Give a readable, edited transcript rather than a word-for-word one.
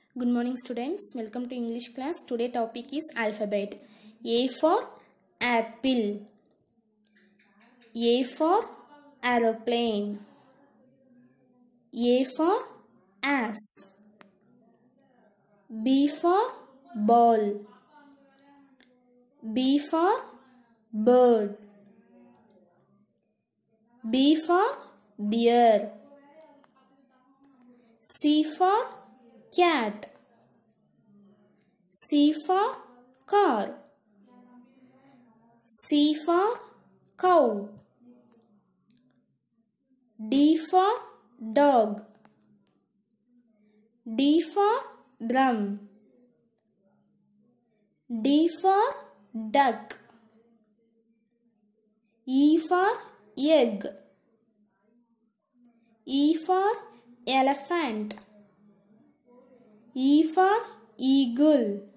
Good morning students, welcome to English class. Today topic is alphabet. A for apple, A for aeroplane, A for ass, B for ball, B for bird, B for bear, C for cat, C for car, C for cow, D for dog, D for drum, D for duck, E for egg, E for elephant, E for eagle,